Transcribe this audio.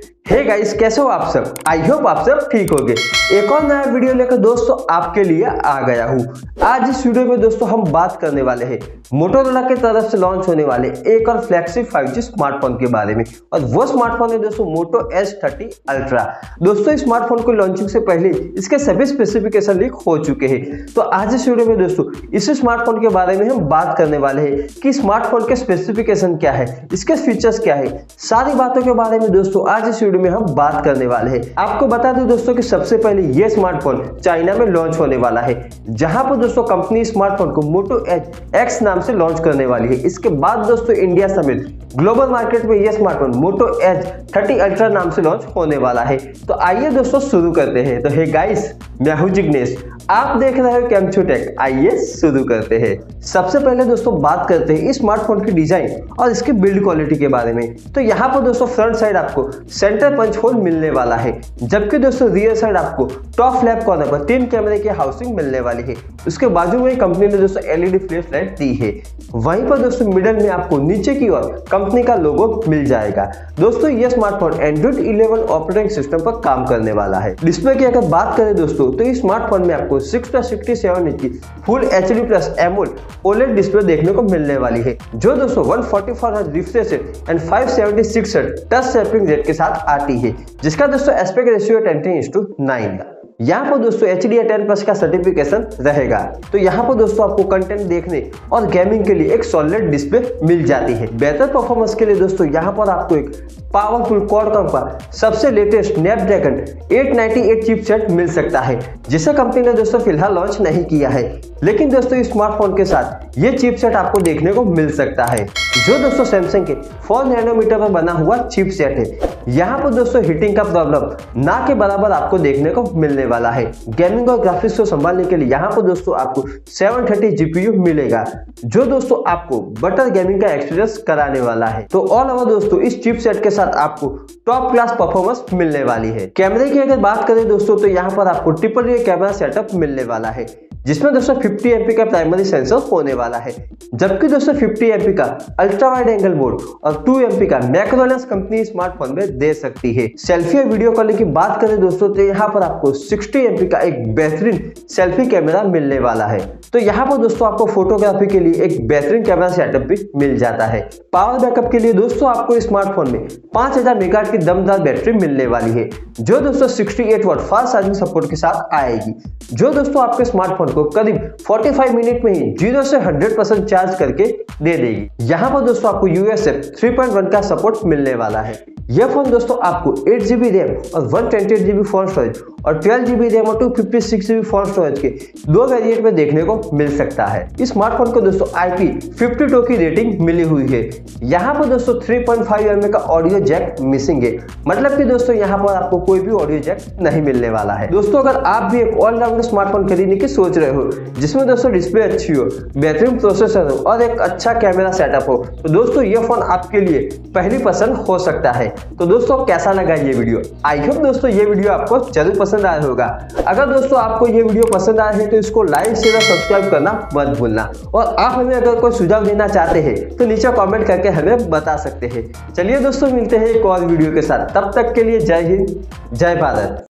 Hey guys, कैसे हो आप सब। आई होप आप सब ठीक होंगे। एक और नया वीडियो लेकर दोस्तों आपके लिए आ गया हूँ। आज इस वीडियो में दोस्तों हम बात करने वाले हैं मोटोरोला की तरफ से लॉन्च होने वाले एक और फ्लैगशिप 5G स्मार्टफोन के बारे में, और वो स्मार्टफोन है दोस्तों मोटो S30 अल्ट्रा। दोस्तों इस स्मार्टफोन को लॉन्चिंग से पहले इसके सभी स्पेसिफिकेशन लीक हो चुके हैं। तो आज इस वीडियो में दोस्तों इस स्मार्टफोन के बारे में हम बात करने वाले हैं कि स्मार्टफोन के स्पेसिफिकेशन क्या है, इसके फीचर्स क्या है, सारी बातों के बारे में दोस्तों आज इस वीडियो में हम बात करने वाले हैं। आपको बता दें दोस्तों कि सबसे पहले ये स्मार्टफोन चाइना में लॉन्च होने वाला है, जहां पर दोस्तों कंपनी स्मार्टफोन को मोटो X नाम से लॉन्च करने वाली है। इसके बाद दोस्तों इंडिया समेत ग्लोबल मार्केट में यह स्मार्टफोन मोटो S30 अल्ट्रा नाम से लॉन्च होने वाला है। तो आइए दोस्तों शुरू करते हैं। तो हे गाइस, मैं हूं जिग्नेश, आप देख रहे हो केमचो टेक। आइए शुरू करते हैं। सबसे पहले दोस्तों बात करते हैं इस स्मार्टफोन की डिजाइन और इसकी बिल्ड क्वालिटी के बारे में। तो यहाँ पर दोस्तों फ्रंट साइड आपको सेंटर पंच होल मिलने वाला है, जबकि दोस्तों रियर साइड आपको टॉप फ्लैप कॉर्नर पर 3 कैमरे की हाउसिंग मिलने वाली है। उसके बाजू में कंपनी ने दोस्तों LED फ्लैश लाइट दी है। वहीं पर दोस्तों मिडल में आपको नीचे की ओर कंपनी का लोगो मिल जाएगा। दोस्तों यह स्मार्टफोन Android 11 ऑपरेटिंग सिस्टम पर काम करने वाला है। डिस्प्ले की अगर बात करें दोस्तों तो इस स्मार्टफोन में आपको 6+67 इंच की full HD+ AMOLED OLED display देखने को मिलने वाली है, जो दोस्तों 144 Hz refresh rate and 576 Hz touch sampling rate के साथ आती है, जिसका दोस्तों एस्पेक्ट रेशियो 10:9। यहाँ पर दोस्तों HDR10+ का सर्टिफिकेशन रहेगा। तो यहाँ पर दोस्तों आपको कंटेंट देखने और गेमिंग के लिए एक सॉलिड डिस्प्ले मिल जाती है। बेहतर परफॉर्मेंस के लिए दोस्तों यहाँ पर आपको एक पावरफुल क्वालकॉम का सबसे लेटेस्ट स्नैपड्रैगन 898 चिपसेट मिल सकता है, जिसे कंपनी ने दोस्तों फिलहाल लॉन्च नहीं किया है। लेकिन दोस्तों इस स्मार्टफोन के साथ ये चिपसेट आपको देखने को मिल सकता है, जो दोस्तों सैमसंग के 4 नैनोमीटर पर बना हुआ चिपसेट है। यहाँ पर दोस्तों हीटिंग का प्रॉब्लम ना के बराबर आपको देखने को मिलने वाला है। गेमिंग और ग्राफिक्स को संभालने के लिए यहाँ पर दोस्तों आपको 730 GPU मिलेगा, जो दोस्तों आपको बटर गेमिंग का एक्सपीरियंस कराने वाला है। तो ऑल ओवर दोस्तों इस चिपसेट के साथ आपको टॉप क्लास परफॉर्मेंस मिलने वाली है। कैमरे की अगर बात करें दोस्तों तो यहाँ पर आपको ट्रिपल रियर कैमरा सेटअप मिलने वाला है, जिसमें दोस्तों 50 MP का प्राइमरी सेंसर होने वाला है, जबकि दोस्तों 50 MP का अल्ट्रा वाइड एंगल मोड और 2 MP का मैक्रो लेंस कंपनी स्मार्टफोन में दे सकती है। सेल्फी और वीडियो कॉलिंग की बात करें दोस्तों तो यहाँ पर आपको 60 MP का एक बेहतरीन सेल्फी कैमरा मिलने वाला है। तो यहाँ पर दोस्तों आपको फोटोग्राफी के लिए एक बेहतरीन कैमरा सेटअप भी मिल जाता है। पावर बैकअप के लिए दोस्तों आपको स्मार्टफोन में 5000 mAh की दमदार बैटरी मिलने वाली है, जो दोस्तों 68 वाट फास्ट चार्जिंग सपोर्ट के साथ आएगी, जो दोस्तों आपके स्मार्टफोन को करीब 45 मिनट में ही 0 से 100% चार्ज करके दे देगी। यहाँ पर दोस्तों आपको USF 3.1 का सपोर्ट मिलने वाला है। यह फोन दोस्तों आपको 8GB रैम और 128GB फोन स्टोरेज और 12GB रैम और 256GB फोन स्टोरेज के 2 वेरिएंट में देखने को मिल सकता है। इस स्मार्टफोन को दोस्तों IP52 की रेटिंग मिली हुई है। यहाँ पर दोस्तों 3.5mm का ऑडियो जैक मिसिंग है, मतलब कि दोस्तों यहाँ पर आपको कोई भी ऑडियो जैक नहीं मिलने वाला है। दोस्तों अगर आप भी एक ऑलराउंडर स्मार्टफोन खरीदने की सोच रहे हो, जिसमें दोस्तों डिस्प्ले अच्छी हो, बेहतरीन प्रोसेसर हो और एक अच्छा कैमरा सेटअप हो, तो दोस्तों यह फोन आपके लिए पहली पसंद हो सकता है। तो दोस्तों कैसा लगा ये वीडियो? आई होप दोस्तों ये वीडियो आपको जरूर पसंद आया होगा। अगर दोस्तों आपको ये वीडियो पसंद आया है तो इसको लाइक शेयर और सब्सक्राइब करना मत भूलना, और आप हमें अगर कोई सुझाव देना चाहते हैं तो नीचे कमेंट करके हमें बता सकते हैं। चलिए दोस्तों मिलते हैं एक और वीडियो के साथ, तब तक के लिए जय हिंद, जय भारत।